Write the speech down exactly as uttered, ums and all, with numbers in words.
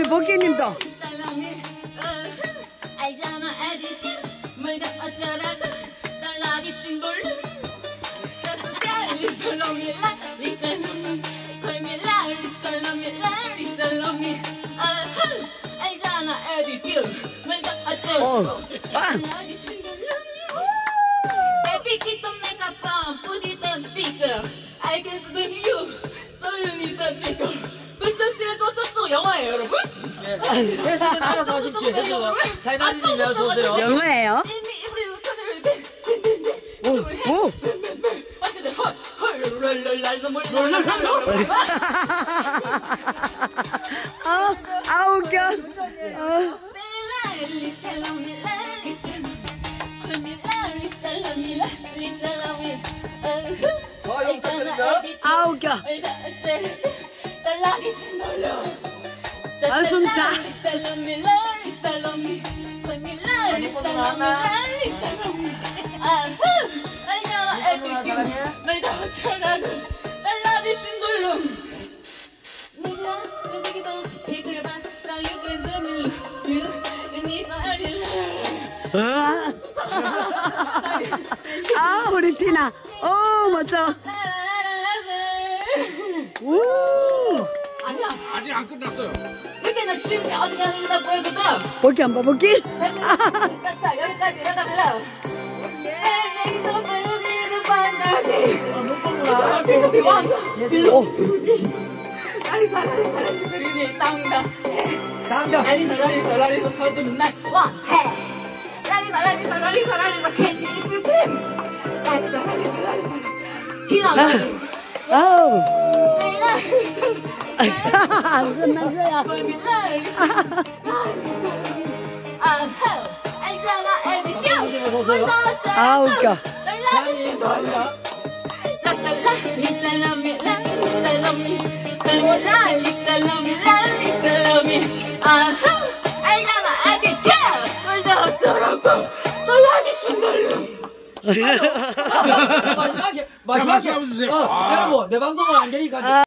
복귀님도. 알잖아 에디티 뭘가 어쩌라고 달라기 신골 리살로밀라 리살로미 콜밀라 리살로밀라 리살로미 알잖아 에디티 뭘가 어쩌라고 달라기 신골 에디티 don't make a phone put it on speaker I can speak you so you need the speaker 굿소스의 쏘쏘쏘 영어예요 여러분? 네. 패스는 알아서 하십시오. 해서 자이나님이 어서오세요. 영어예요? 오, 오. 아, 아 웃겨. 아. 아 웃겨. 한숨 차. 아 우리 티나. 오 멋져. 오. 아니야. 아직 안 끝났어요. 이렇게 나 쉬운데 어디 가는 거다 보여줘봐. 복귀 한번 복귀. 자 여기까지 여기다 불러. 내기도 보기도 반다니. 못 본구나. 날이 사라리 사라리 소리니 땅다. 당장. 날이 사라리 사라리 서두른 날 와해. 날이 사라리 사라리 사라리 막 캐치 이쁘템. 날이 사라리 사라리 사라리 티나. 아우. 안 끝난 거야. 아 웃겨. 마지막에 마지막에 주세요. 어, 여러분 내 방송은 안 되니까.